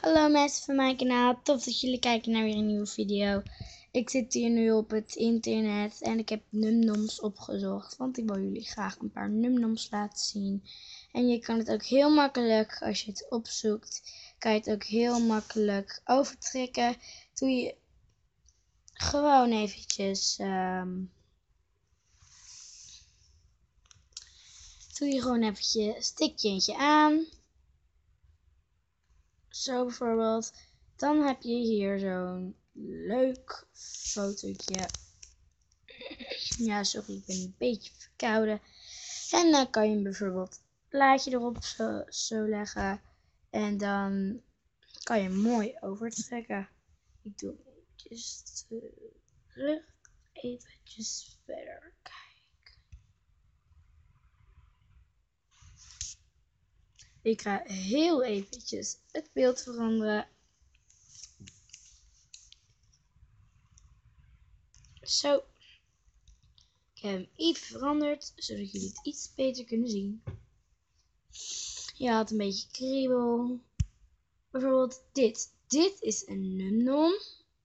Hallo mensen van mijn kanaal, tof dat jullie kijken naar weer een nieuwe video. Ik zit hier nu op het internet en ik heb numnoms opgezocht, want ik wil jullie graag een paar numnoms laten zien. En je kan het ook heel makkelijk, als je het opzoekt, kan je het ook heel makkelijk overtrekken. Doe je gewoon eventjes, stik je eentje aan. Zo bijvoorbeeld. Dan heb je hier zo'n leuk fotootje. Ja, sorry, ik ben een beetje verkouden. En dan kan je bijvoorbeeld een plaatje erop zo leggen. En dan kan je mooi overtrekken. Ik doe eventjes terug. Eventjes verder kijken. Ik ga heel eventjes het beeld veranderen. Zo. Ik heb hem even veranderd, zodat jullie het iets beter kunnen zien. Je had een beetje kriebel. Bijvoorbeeld dit. Dit is een numnom.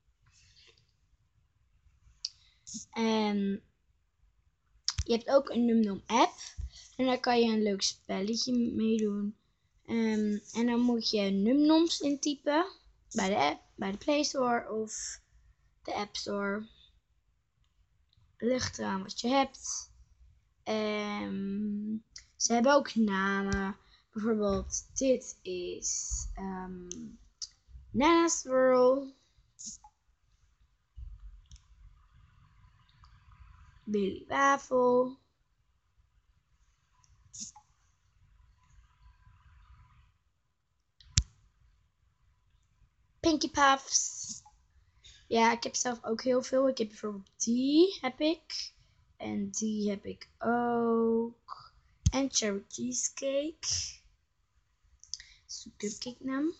En je hebt ook een numnom app. En daar kan je een leuk spelletje mee doen. En dan moet je numnoms intypen. Bij de app, bij de Play Store of de App Store. Ligt eraan wat je hebt. Ze hebben ook namen. Bijvoorbeeld dit is Nana's World. Billy Wafel. Pinky Puffs. Ja, ik heb zelf ook heel veel. Ik heb bijvoorbeeld die heb ik. En die heb ik ook. En Cherry Cheesecake. Dat is een cupcake naam.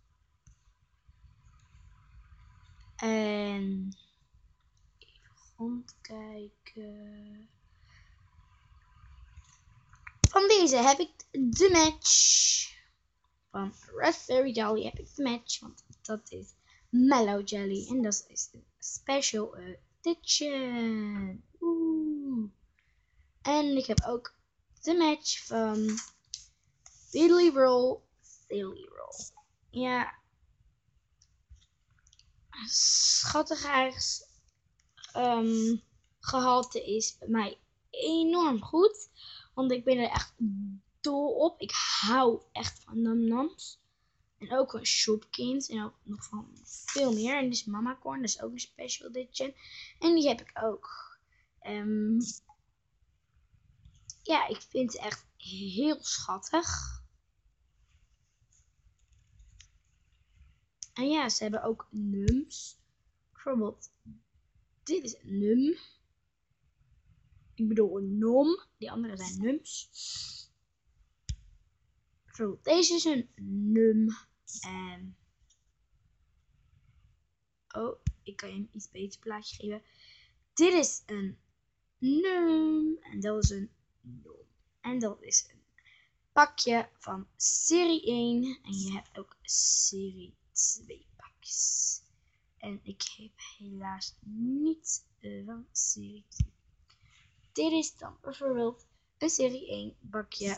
En even rondkijken. Van deze heb ik de match. Van Raspberry Jelly heb ik de match. Want dat is Mellow Jelly. En dat is een special edition. Oeh. En ik heb ook de match van Billy Roll. Ja. Schattig gehalte is bij mij enorm goed. Want ik ben er echt dol op. Ik hou echt van numnoms. En ook een Shopkins. En ook nog van veel meer. En dit is Mama Corn. Dat is ook een special edition. En die heb ik ook. Ja, ik vind het echt heel schattig. En ja, ze hebben ook nums. Bijvoorbeeld, dit is een num. Ik bedoel een nom. Die andere zijn nums. Bijvoorbeeld, deze is een num. En oh, ik kan je een iets beter plaatje geven. Dit is een num. En dat is een nom. En dat is een pakje van serie 1. En je hebt ook serie 2 pakjes. En ik heb helaas niet van serie 2. Dit is dan bijvoorbeeld een serie 1 bakje.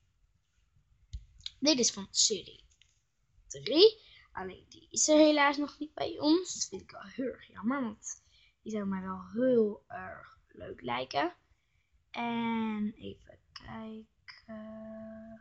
Dit is van serie 3. Alleen die is er helaas nog niet bij ons. Dat vind ik wel heel erg jammer. Want die zou mij wel heel erg leuk lijken. En even kijken.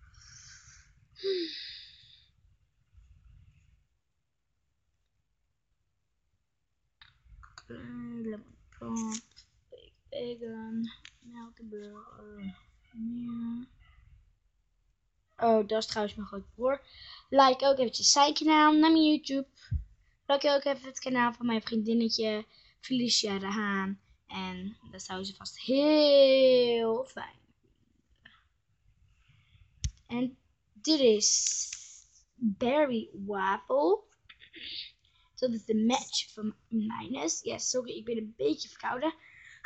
Lemon prompt. Vegan. Melkenburger. Ja. Oh, dat is trouwens mijn grootbroer. Like ook eventjes zijn kanaal naar mijn YouTube. Like ook even het kanaal van mijn vriendinnetje Felicia de Haan. En dat zou ze vast heel fijn vinden. En dit is Berry Waffle. Dat is de match van Minus. Ja, sorry, ik ben een beetje verkouden.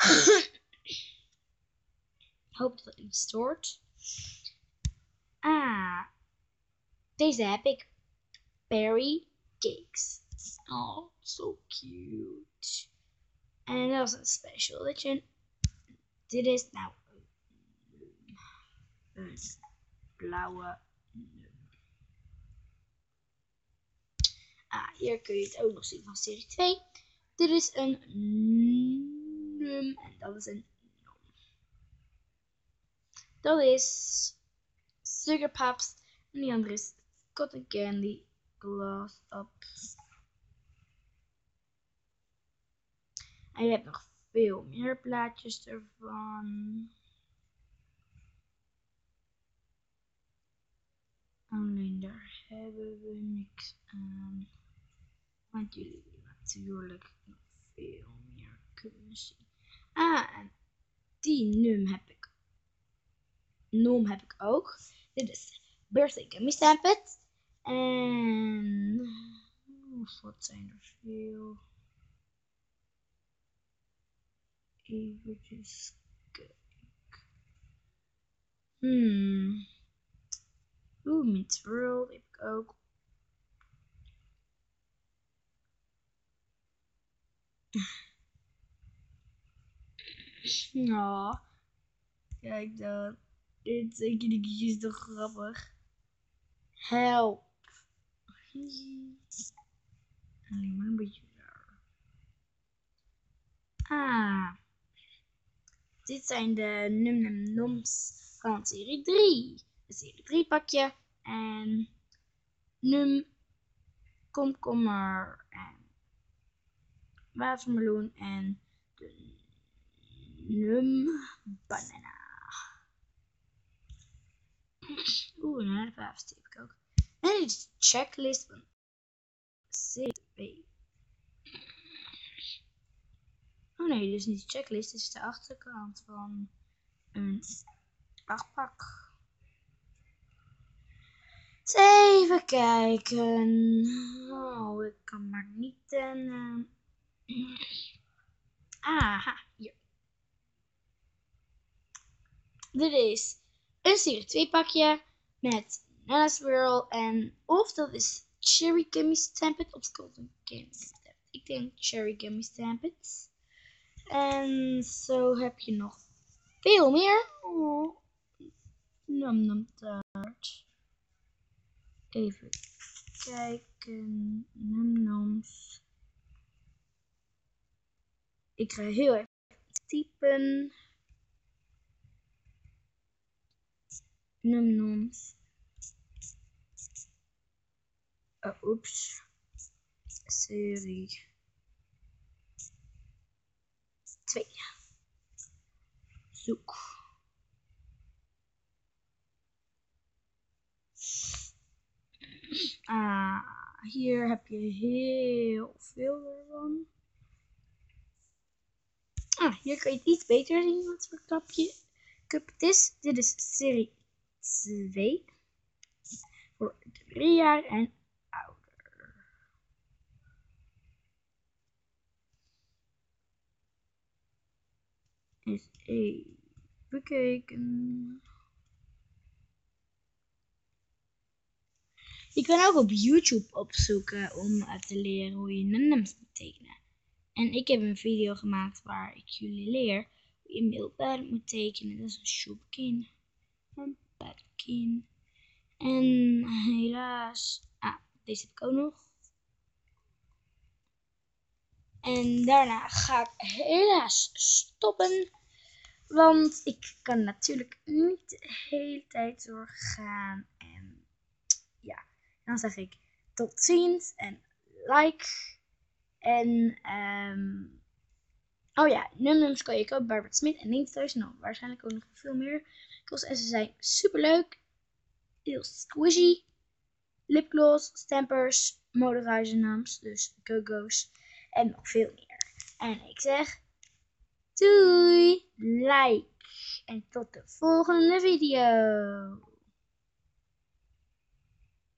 Ik hoop dat het niet stoort. Deze heb ik. Berry Cakes. Oh, so cute. En dat is een special edition. Dit is nou een blauwe. Hier kun je het ook nog zien van serie 2. Dit is een num en dat is een nom. Dat is Sugar Pops en die andere is Cotton Candy Gloss Up. En je hebt nog veel meer plaatjes ervan. Alleen daar hebben we niks aan. Want jullie willen natuurlijk nog veel meer kunnen zien. En die nom heb ik ook. Dit is Birthday Gummy Stampet. En wat zijn er veel? Eventjes kijken. Mint World heb ik ook. Ja, kijk dan. Dit zijn kindertjes toch grappig. Help. Alleen maar een beetje raar. Dit zijn de Num Noms van serie 3. De serie 3 pakje. En Num komkommer en watermeloen en de Num banana. En de vaafste heb ik ook. En dit is de checklist van serie 2. Oh nee, dit is niet de checklist. Dit is de achterkant van een pak. Eens even kijken. Oh, ik kan maar niet hier. Dit is een serie 2 pakje met Nana Swirl en of dat is Cherry Gummy Stampet of Golden Gummy Stampet. Ik denk Cherry Gummy Stampet. En zo heb je nog veel meer. Oh, Num taart. Even kijken. Num-noms. Ik ga heel even typen. Num-noms. Oeps. Serie 2. Zoek. Hier heb je heel veel ervan. Hier kan je het iets beter zien wat voor cup het is. Dit is serie 2. Voor 3 jaar en ouder. Eens even kijken. Je kan ook op YouTube opzoeken om te leren hoe je num-noms moet tekenen. En ik heb een video gemaakt waar ik jullie leer hoe je Milkbed moet tekenen. Dat is een Shopkin. Een Petkin. En helaas, deze heb ik ook nog. En daarna ga ik helaas stoppen. Want ik kan natuurlijk niet de hele tijd doorgaan. En ja, dan zeg ik tot ziens en like. En num-noms kan je kopen bij Bart Smit en Linksters. Nou, waarschijnlijk ook nog veel meer. En ze zijn super leuk. Heel squishy. Lipgloss, stampers, moderizer-naams, dus go-go's en nog veel meer. En ik zeg doei, like en tot de volgende video.